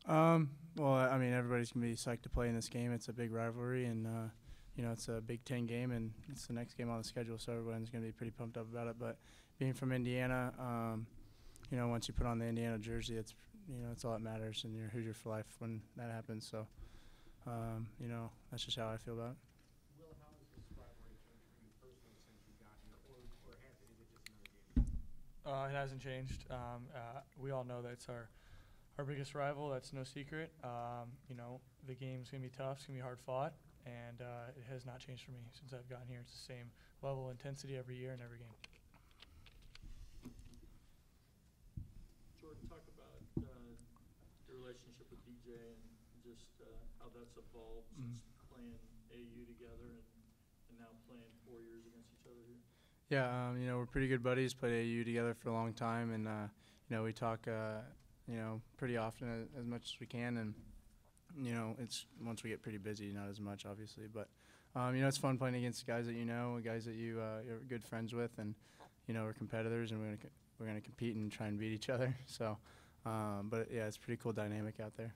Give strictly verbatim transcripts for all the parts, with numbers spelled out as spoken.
Um, well, I mean, everybody's going to be psyched to play in this game. It's a big rivalry, and, uh, you know, it's a Big Ten game, and it's the next game on the schedule, so everyone's going to be pretty pumped up about it. But being from Indiana, um, you know, once you put on the Indiana jersey, it's, you know, it's all that matters, and you're Hoosier for life when that happens. So, um, you know, that's just how I feel about it. Will, how has this rivalry changed for you personally since you got here, or, or has it? Is it just another game? Uh, it hasn't changed. Um, uh, we all know that's our our biggest rival. That's no secret. Um, you know, the game's gonna be tough. It's gonna be hard fought, and uh, it has not changed for me since I've gotten here. It's the same level of intensity every year and every game. Jordan, talk about uh, your relationship with D J and just uh, how that's evolved since mm-hmm. playing A U together and, and now playing four years against each other here. Yeah, um, you know, we're pretty good buddies. Played A U together for a long time, and uh, you know, we talk, uh, you know, pretty often as, as much as we can. And you know, it's once we get pretty busy, not as much, obviously. But um, you know, it's fun playing against guys that you know, guys that you uh, you're good friends with, and you know, we're competitors, and we're gonna we're gonna compete and try and beat each other. So, um, but yeah, it's a pretty cool dynamic out there.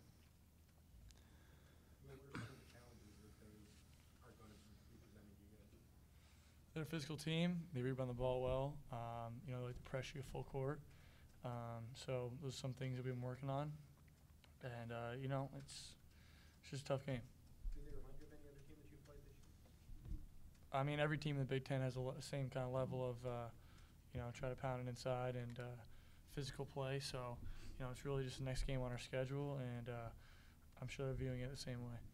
They're a physical team. They rebound the ball well. Um, you know, they like to pressure you full court. Um, so those are some things that we've been working on. And, uh, you know, it's, it's just a tough game. Do they remind you of any other team that you've played this year? I mean, every team in the Big Ten has the le- same kind of level of, uh, you know, try to pound it inside and uh, physical play. So, you know, it's really just the next game on our schedule, and uh, I'm sure they're viewing it the same way.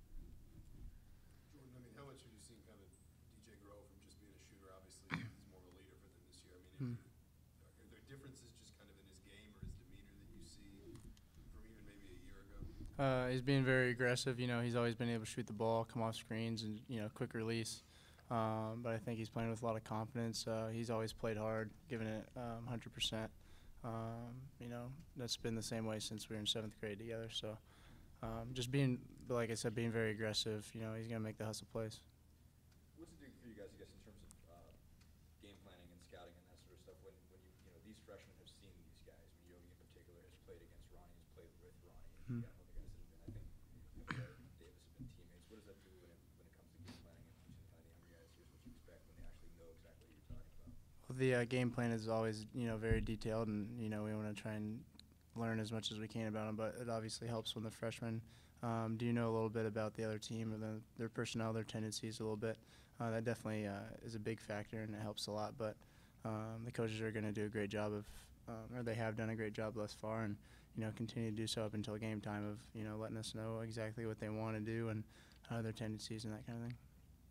Jordan, I mean, how much have you seen kind of D J grow from just being a shooter? Obviously, he's more of a leader for them this year. I mean, Hmm. are there differences just kind of in his game or his demeanor that you see from even maybe a year ago? Uh, he's being very aggressive. You know, he's always been able to shoot the ball, come off screens, and you know, quick release. Um, but I think he's playing with a lot of confidence. Uh, he's always played hard, giving it um, one hundred percent. Um, you know, that's been the same way since we were in seventh grade together. So um, just being, like I said, being very aggressive. You know, he's going to make the hustle plays. What's it do for you guys, I guess, in terms of uh, game planning and scouting and that sort of stuff when, when you, you know, these freshmen have seen these guys? I mean, Yogi in particular has played against Ronnie, has played with Ronnie. And Hmm. you got other guys that have been, I think, Blair and Davis have been teammates. What does that do when it, when it comes to game planning and teaching kind of the younger guys, here's what you expect when they actually know exactly what you're talking about? Well, the uh, game plan is always, you know, very detailed, and you know, we want to try and learn as much as we can about them. But it obviously helps when the freshmen um, do know a little bit about the other team or the, their personnel, their tendencies a little bit. Uh, that definitely uh, is a big factor, and it helps a lot. But um, the coaches are going to do a great job of, um, or they have done a great job thus far, and you know, continue to do so up until game time of, you know, letting us know exactly what they want to do and uh, their tendencies and that kind of thing.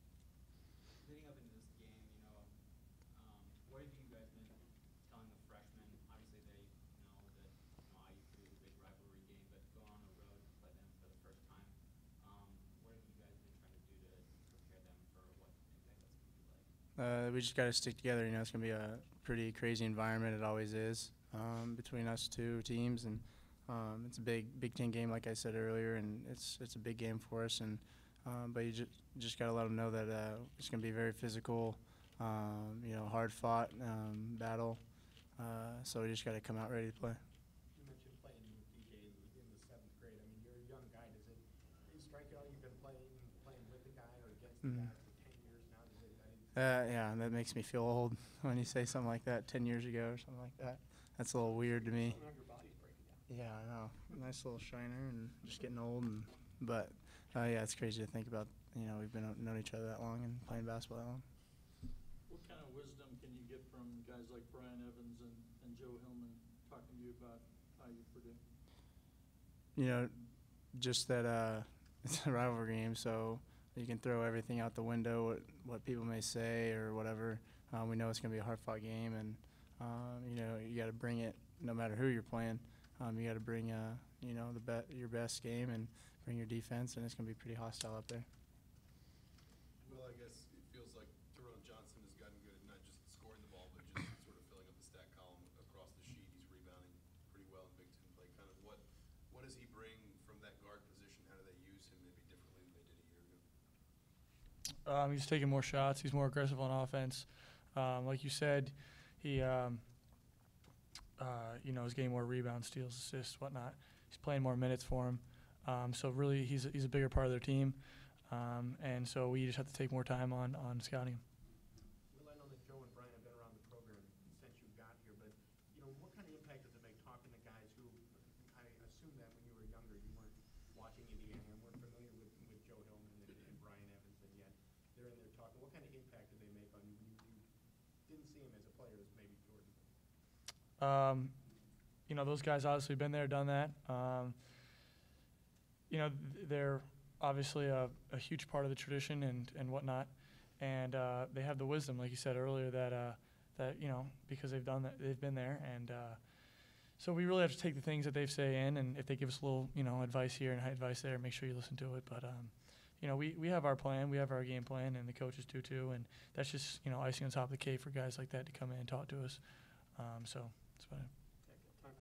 Leading up into this game, you know, um, what have you guys been telling the freshmen? Obviously, they know that, you know, I U Purdue is a big rivalry game, but going on the road to play them for the first time, um, what have you guys been trying to do to prepare them for what impact that's going to be like? Uh, we just got to stick together. You know, it's going to be a pretty crazy environment. It always is um, between us two teams, and um, it's a big Big Ten game, like I said earlier, and it's it's a big game for us. And um, but you just just got to let them know that uh, it's going to be very physical, um, you know, hard fought um, battle. Uh, so we just got to come out ready to play. You mentioned playing with D J in, in the seventh grade. I mean, you're a young guy. Does it, does it strike you out? You've been playing playing with the guy or against the Mhm. guy for ten years now. Does it, I mean, Uh, yeah, that makes me feel old when you say something like that ten years ago or something like that. That's a little weird to me. somehow your body's breaking down. Yeah, I know. Nice little shiner and just getting old. And but uh, yeah, it's crazy to think about. You know, we've been known each other that long and playing basketball that long. What kind of wisdom can you get from guys like Brian Evans and, and Joe Hillman talking to you about I U Purdue? You know, just that uh, it's a rivalry game, so you can throw everything out the window, what, what people may say or whatever. Um, we know it's going to be a hard-fought game, and um, you know, you got to bring it no matter who you're playing. Um, you got to bring uh, you know, the be- your best game and bring your defense, and it's going to be pretty hostile up there. Well, I guess it feels like Tyrone Johnson has gotten good at not just scoring the ball, but just sort of filling up the stat column across the sheet. He's rebounding pretty well in Big Ten play. Kind of what what does he bring from that guard position? How do they use him maybe differently than they did a year ago? Um, he's taking more shots. He's more aggressive on offense. Um, like you said, he, um, uh, you know, is getting more rebounds, steals, assists, whatnot. he's playing more minutes for him. Um, so really, he's a, he's a bigger part of their team, um, and so we just have to take more time on on scouting him. Well, I know that Joe and Brian have been around the program since you got here, but you know, what kind of impact does it make talking to guys who, I assume that when you were younger, you weren't watching Indiana and weren't familiar with, with Joe Hillman and, and Brian Evans, and yet they're in there talking. What kind of impact did they make on you when you, you didn't see him as a player as maybe Jordan? Um, you know, those guys obviously been there, done that. Um, you know, th- they're obviously a, a huge part of the tradition and, and whatnot, and uh, they have the wisdom, like you said earlier, that uh, that you know, because they've done that, they've been there, and uh, so we really have to take the things that they say in, and if they give us a little, you know, advice here and advice there, make sure you listen to it. But um, you know, we, we have our plan, we have our game plan, and the coaches do too, and that's just, you know, icing on top of the cake for guys like that to come in and talk to us. Um, so that's about it.